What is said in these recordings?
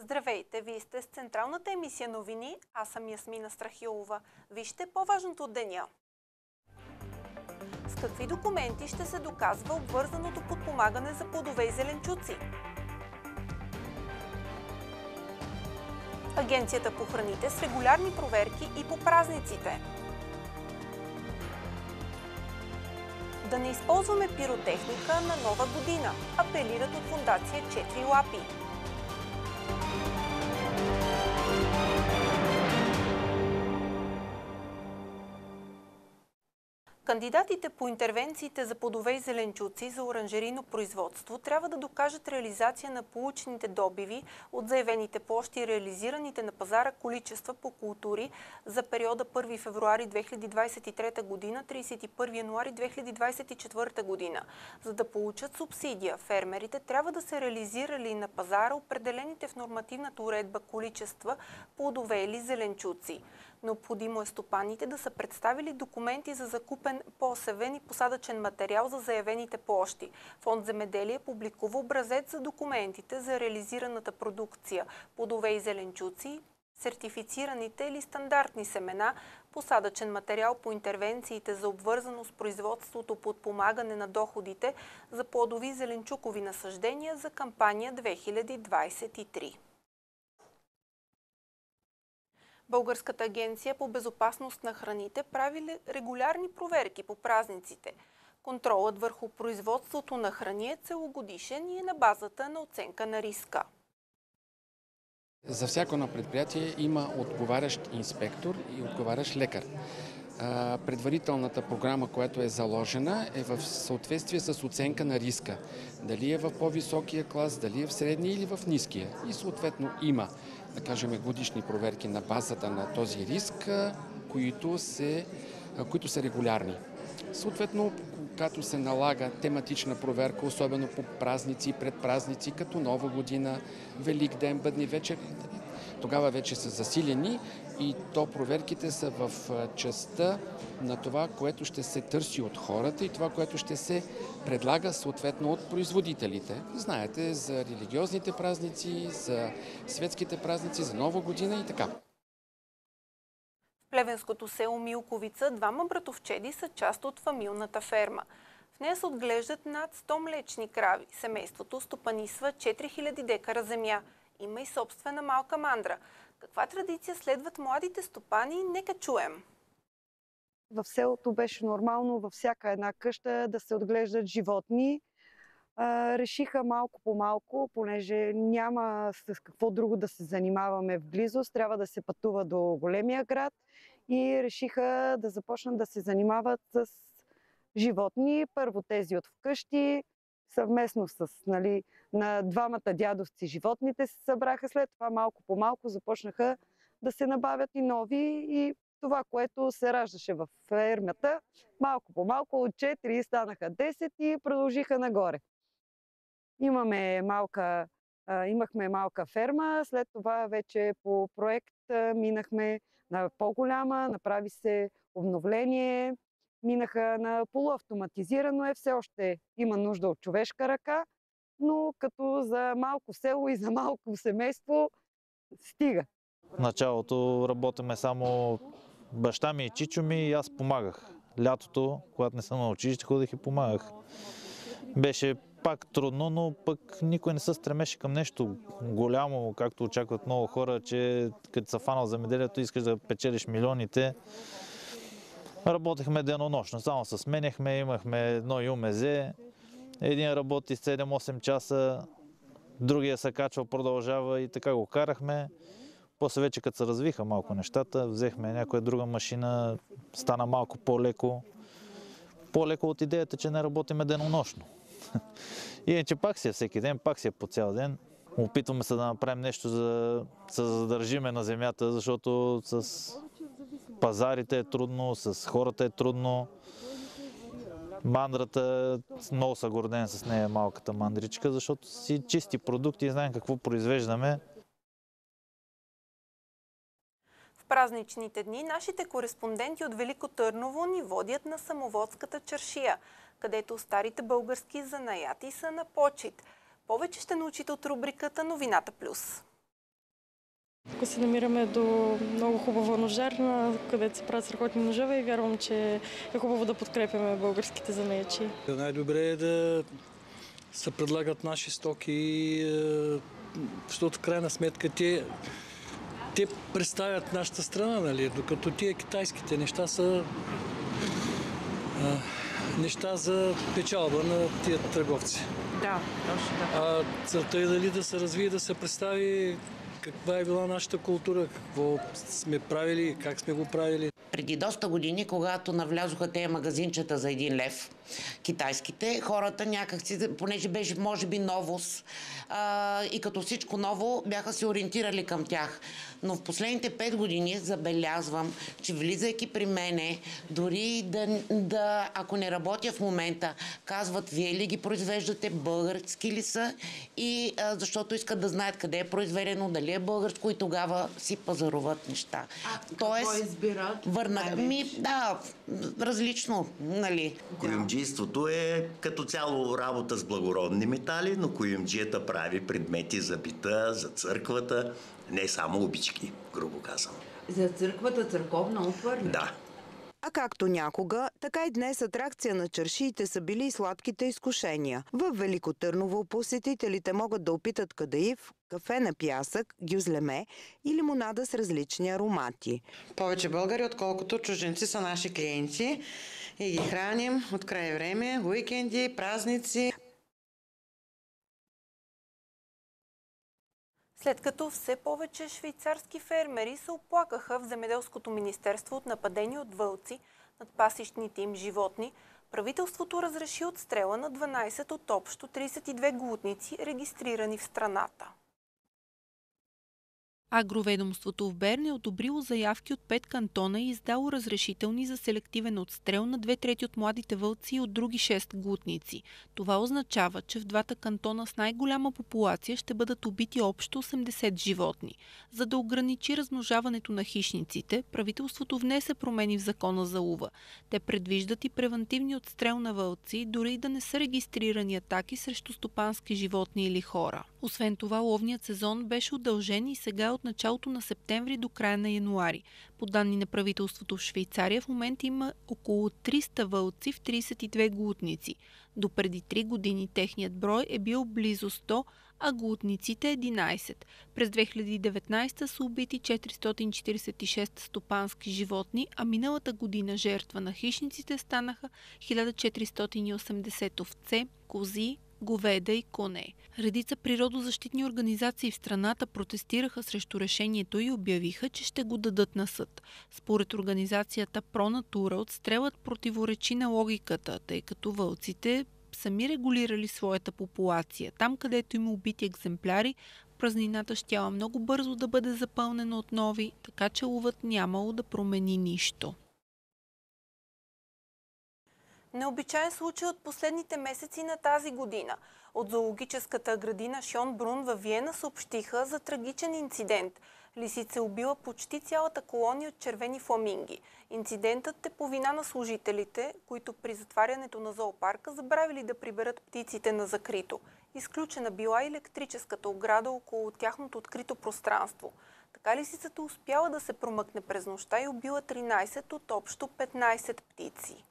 Здравейте, вие сте с централната емисия новини, аз съм Ясмина Страхилова. Вижте по-важното от деня. С какви документи ще се доказва обвързаното подпомагане за плодове и зеленчуци? Агенцията по храните с регулярни проверки и по празниците. Да не използваме пиротехника на Нова година, апелират от фондация 4 лапи. Кандидатите по интервенциите за плодове и зеленчуци за оранжерийно производство трябва да докажат реализация на получените добиви от заявените площи и реализираните на пазара количества по култури за периода 1 февруари 2023 година, 31 януари 2024 година. За да получат субсидия, фермерите трябва да са реализирали на пазара определените в нормативната уредба количества плодове или зеленчуци. Необходимо е стопаните да са представили документи за закупен посевен и посадъчен материал за заявените площи. Фонд Земеделие публикува образец за документите за реализираната продукция, плодове и зеленчуци, сертифицираните или стандартни семена, посадъчен материал по интервенциите за обвързано с производството подпомагане на доходите за плодови и зеленчукови насаждения за кампания 2023. Българската агенция по безопасност на храните прави регулярни проверки по празниците. Контролът върху производството на храни е целогодишен и е на базата на оценка на риска. За всяко едно предприятие има отговарящ инспектор и отговарящ лекар. Предварителната програма, която е заложена, е в съответствие с оценка на риска. Дали е в по-високия клас, дали е в средния или в ниския. И съответно има, да кажем, годишни проверки на базата на този риск, които са регулярни. Съответно, когато се налага тематична проверка, особено по празници и предпразници, като Нова година, Велик ден, Бъдни вечер, тогава вече са засилени и то проверките са в частта на това, което ще се търси от хората и това, което ще се предлага съответно от производителите. Знаете, за религиозните празници, за светските празници, за Нова година и така. В плевенското село Милковица двама братовчеди са част от фамилната ферма. В нея се отглеждат над 100 млечни крави. Семейството стопанисва 4000 декара земя. Има и собствена малка мандра. Каква традиция следват младите стопани? Нека чуем. В селото беше нормално във всяка една къща да се отглеждат животни. Решиха малко по малко, понеже няма с какво друго да се занимаваме в близост, трябва да се пътува до големия град и решиха да започнат да се занимават с животни. Първо тези от вкъщи, съвместно с на двамата дядовци животните се събраха. След това малко по малко започнаха да се набавят и нови и това, което се раждаше в фермата, малко по малко от 4 станаха 10 и продължиха нагоре. Имахме малка ферма, след това вече по проект минахме на по-голяма, направи се обновление, минаха на полуавтоматизирано все още има нужда от човешка ръка, но като за малко село и за малко семейство стига. В началото работеме само баща ми и чичо ми и аз помагах. Лятото, когато не съм на училище, ходих и помагах. Беше пак трудно, но пък никой не се стремеше към нещо голямо, както очакват много хора, че като се фанал земеделието искаш да печелиш милионите. Работехме денонощно, само се сменяхме, имахме едно ЮМЗ. Един работи 7-8 часа, другия се качва, продължава и така го карахме. После вече като се развиха малко нещата, взехме някоя друга машина, стана малко по-леко. По-леко от идеята, че не работиме денонощно. Иначе пак си е всеки ден, пак си е по цял ден. Опитваме се да направим нещо, за да се задържиме на земята, защото с пазарите е трудно, с хората е трудно. Мандрата, много са горден с нея, малката мандричка, защото си чисти продукти и знаем какво произвеждаме. В празничните дни нашите кореспонденти от Велико Търново ни водят на Самоводската чаршия, където старите български занаяти са на почит. Повече ще научите от рубриката Новината Плюс. Тук се намираме до много хубава ножарна, където се правят страхотни ножове и вярвам, че е хубаво да подкрепяме българските занаятчии. Най-добре е да се предлагат наши стоки, защото в крайна сметка те представят нашата страна, нали? Докато тия китайските неща са неща за печалба на тия търговци. Да, точно да. А целта е дали да се развие, да се представи каква е била нашата култура, какво сме правили, как сме го правили. Преди доста години, когато навлязоха тези магазинчета за 1 лев, китайските, хората някакси, понеже беше може би новост и като всичко ново, бяха се ориентирали към тях. Но в последните 5 години забелязвам, че влизайки при мене, дори да ако не работя в момента, казват, вие ли ги произвеждате, български ли са, и защото искат да знаят къде е произведено, дали е българско, и тогава си пазаруват неща. Какво избират? Да, различно, нали. Куюмджийството е като цяло работа с благородни метали, но куюмджията прави предмети за бита, за църквата, не само обички, грубо казано. За църквата, църковна утвар? Да. А както някога, така и днес атракция на чаршиите са били и сладките изкушения. В Велико Търново посетителите могат да опитат кадаив, кафе на пясък, гюзлеме и лимонада с различни аромати. Повече българи, отколкото чужденци, са наши клиенти и ги храним от край време, уикенди, празници. След като все повече швейцарски фермери се оплакаха в Земеделското министерство от нападения от вълци над пасищните им животни, правителството разреши отстрела на 12 от общо 32 глутници, регистрирани в страната. Агроведомството в Берн е одобрило заявки от 5 кантона и издало разрешителни за селективен отстрел на 2/3 от младите вълци и от други 6 глутници. Това означава, че в двата кантона с най-голяма популация ще бъдат убити общо 80 животни. За да ограничи размножаването на хищниците, правителството внесе промени в закона за лова. Те предвиждат и превантивни отстрел на вълци, дори и да не са регистрирани атаки срещу стопански животни или хора. Освен това, ловният сезон беше удължен и сега от началото на септември до края на януари. По данни на правителството в Швейцария в момента има около 300 вълци в 32 глутници. До преди 3 години техният брой е бил близо 100, а глутниците 11. През 2019 са убити 446 стопански животни, а миналата година жертва на хищниците станаха 1480 овце, кози, говеда и коне. Редица природозащитни организации в страната протестираха срещу решението и обявиха, че ще го дадат на съд. Според организацията ProNatura, отстрелът противоречи на логиката, тъй като вълците сами регулирали своята популация. Там, където има убити екземпляри, празнината щяла много бързо да бъде запълнена от нови, така че ловът нямало да промени нищо. Необичайен случай от последните месеци на тази година. От зоологическата градина Шонбрун във Виена съобщиха за трагичен инцидент. Лисица убила почти цялата колония от червени фламинги. Инцидентът е по вина на служителите, които при затварянето на зоопарка забравили да приберат птиците на закрито. Изключена била и електрическата ограда около тяхното открито пространство. Така лисицата успяла да се промъкне през нощта и убила 13 от общо 15 птици.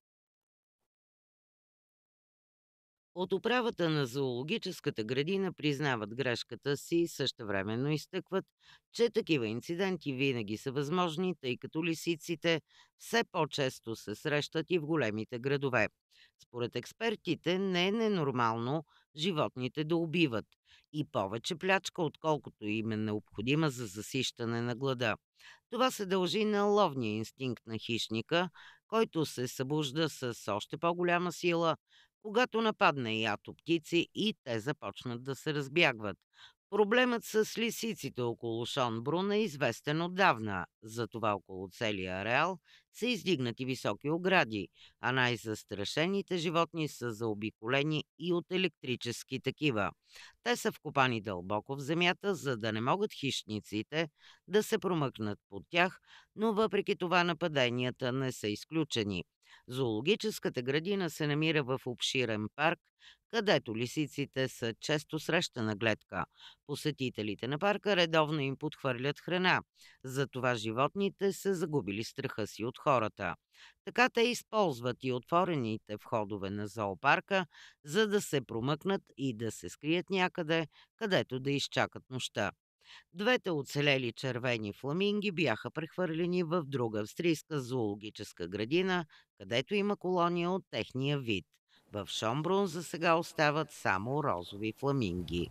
От управата на зоологическата градина признават грешката си и същевременно изтъкват, че такива инциденти винаги са възможни, тъй като лисиците все по-често се срещат и в големите градове. Според експертите не е ненормално животните да убиват и повече плячка, отколкото им е необходима за засищане на глада. Това се дължи на ловния инстинкт на хищника, който се събужда с още по-голяма сила, когато нападне ято птици и те започнат да се разбягват. Проблемът с лисиците около Шонбрун е известен отдавна, затова около целия ареал са издигнати високи огради, а най-застрашените животни са заобиколени и от електрически такива. Те са вкопани дълбоко в земята, за да не могат хищниците да се промъкнат под тях, но въпреки това нападенията не са изключени. Зоологическата градина се намира в обширен парк, където лисиците са често срещана гледка. Посетителите на парка редовно им подхвърлят храна, затова животните са загубили страха си от хората. Така те използват и отворените входове на зоопарка, за да се промъкнат и да се скрият някъде, където да изчакат нощта. Двете оцелели червени фламинги бяха прехвърлени в друга австрийска зоологическа градина, където има колония от техния вид. В Шонбрун за сега остават само розови фламинги.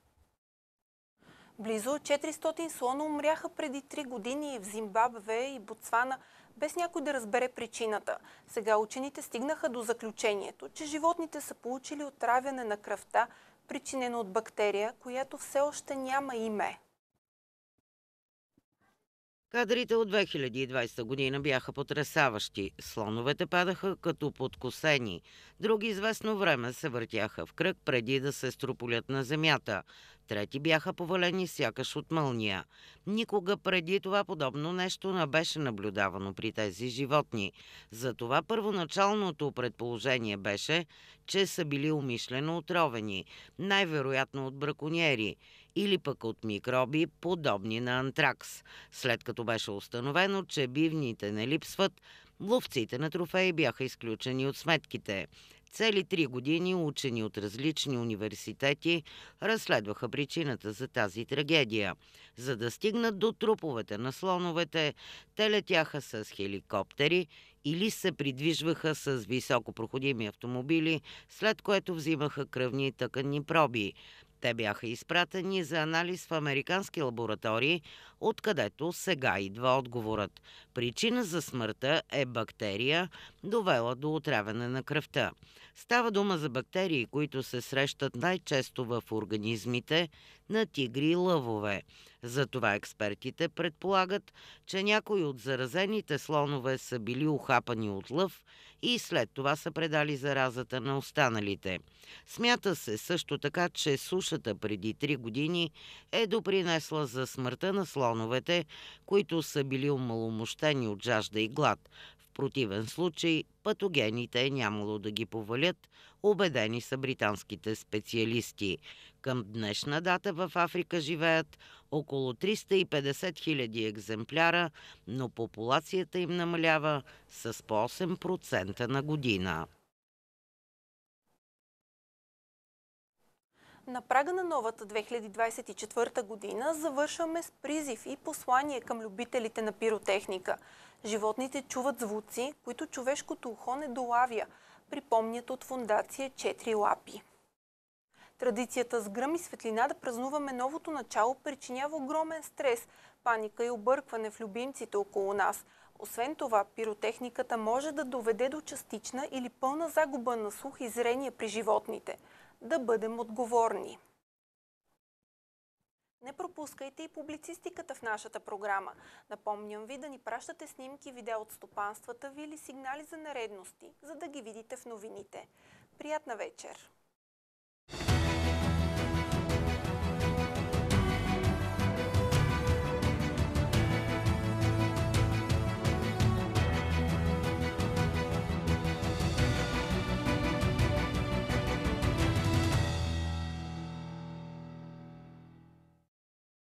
Близо 400 слона умряха преди 3 години в Зимбабве и Ботсвана, без някой да разбере причината. Сега учените стигнаха до заключението, че животните са получили отравяне на кръвта, причинено от бактерия, която все още няма име. Кадрите от 2020 година бяха потресаващи. Слоновете падаха като подкосени. Други известно време се въртяха в кръг преди да се струполят на земята. Трети бяха повалени сякаш от мълния. Никога преди това подобно нещо не беше наблюдавано при тези животни. Затова първоначалното предположение беше, че са били умишлено отровени, най-вероятно от браконьери или пък от микроби, подобни на антракс. След като беше установено, че бивните не липсват, ловците на трофеи бяха изключени от сметките. Цели 3 години учени от различни университети разследваха причината за тази трагедия. За да стигнат до труповете на слоновете, те летяха с хеликоптери или се придвижваха с високопроходими автомобили, след което взимаха кръвни и тъканни проби. Те бяха изпратени за анализ в американски лаборатории, откъдето сега идва отговорът. Причина за смъртта е бактерия, довела до отравяне на кръвта. Става дума за бактерии, които се срещат най-често в организмите на тигри и лъвове. Затова експертите предполагат, че някои от заразените слонове са били ухапани от лъв и след това са предали заразата на останалите. Смята се също така, че сушата преди 3 години е допринесла за смъртта на слоновете, които са били омаломощени от жажда и глад. В противен случай патогените е нямало да ги повалят, убедени са британските специалисти. Към днешна дата в Африка живеят около 350 000 екземпляра, но популацията им намалява с по 8% на година. На прага на новата 2024 година завършваме с призив и послание към любителите на пиротехника. Животните чуват звуци, които човешкото ухо не долавя, припомнят от фондация 4 лапи. Традицията с гръм и светлина да празнуваме новото начало причинява огромен стрес, паника и объркване в любимците около нас. Освен това, пиротехниката може да доведе до частична или пълна загуба на слух и зрение при животните. Да бъдем отговорни. Не пропускайте и публицистиката в нашата програма. Напомням ви да ни пращате снимки, видео от стопанствата ви или сигнали за нередности, за да ги видите в новините. Приятна вечер!